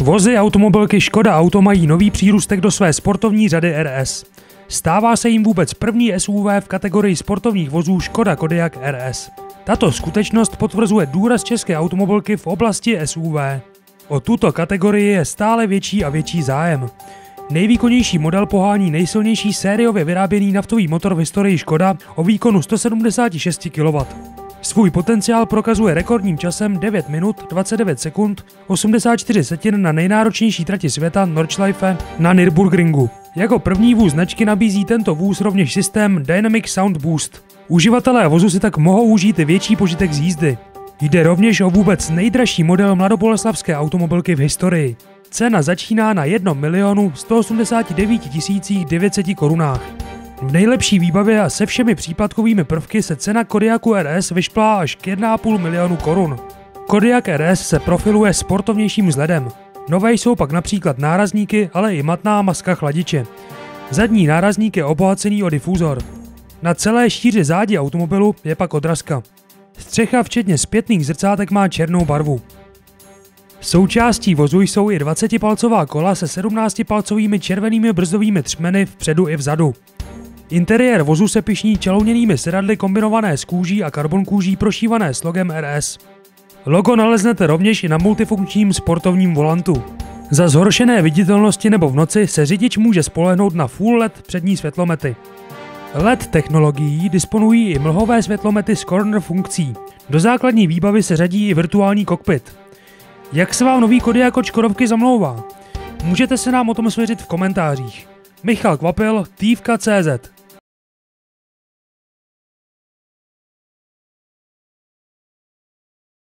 Vozy automobilky Škoda Auto mají nový přírůstek do své sportovní řady RS. Stává se jim vůbec první SUV v kategorii sportovních vozů Škoda Kodiaq RS. Tato skutečnost potvrzuje důraz české automobilky v oblasti SUV. O tuto kategorii je stále větší a větší zájem. Nejvýkonnější model pohání nejsilnější sériově vyráběný naftový motor v historii Škoda o výkonu 176 kW. Svůj potenciál prokazuje rekordním časem 9 minut 29 sekund 84 setin na nejnáročnější trati světa Nordschleife na Nürburgringu. Jako první vůz značky nabízí tento vůz rovněž systém Dynamic Sound Boost. Uživatelé vozu si tak mohou užít i větší požitek z jízdy. Jde rovněž o vůbec nejdražší model mladoboleslavské automobilky v historii. Cena začíná na 1 189 900 korunách. V nejlepší výbavě a se všemi případkovými prvky se cena Kodiaqu RS vyšplhá až k 1,5 milionu korun. Kodiaq RS se profiluje sportovnějším vzhledem. Nové jsou pak například nárazníky, ale i matná maska chladiče. Zadní nárazník je obohacený o difuzor. Na celé šíři zádi automobilu je pak odrazka. Střecha včetně zpětných zrcátek má černou barvu. Součástí vozu jsou i 20-palcová kola se 17-palcovými červenými brzdovými třmeny vpředu i vzadu. Interiér vozu se pyšní čalouněnými sedadly kombinované s kůží a karbon kůží prošívané s logem RS. Logo naleznete rovněž i na multifunkčním sportovním volantu. Za zhoršené viditelnosti nebo v noci se řidič může spolehnout na full LED přední světlomety. LED technologií disponují i mlhové světlomety s corner funkcí. Do základní výbavy se řadí i virtuální kokpit. Jak se vám nový Kodiaq od Škodovky zamlouvá? Můžete se nám o tom svěřit v komentářích. Michal Kvapil, Tívka.cz